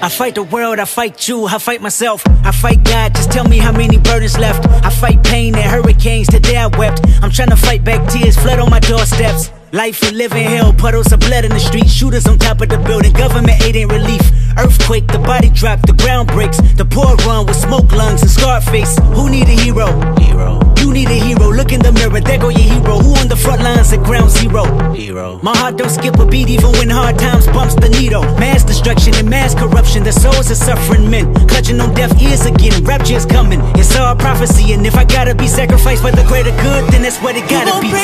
I fight the world, I fight you, I fight myself, I fight God, just tell me how many burdens left. I fight pain and hurricanes, today I wept. I'm trying to fight back tears, flood on my doorsteps. Life we live in hell, puddles of blood in the street, shooters on top of the building, government aid ain't relief. Earthquake, the body drop, the ground breaks, the poor run with smoke lungs and scarred face. Who need a hero? You need a hero, look in the mirror, there go your hero. Who on the front lines at ground zero? My heart don't skip a beat even when hard times bumps the needle. Mass destruction and mass corruption, the souls of suffering men clutching on deaf ears again, rapture's coming. It's all prophecy, and if I gotta be sacrificed for the greater good, then that's what it gotta be.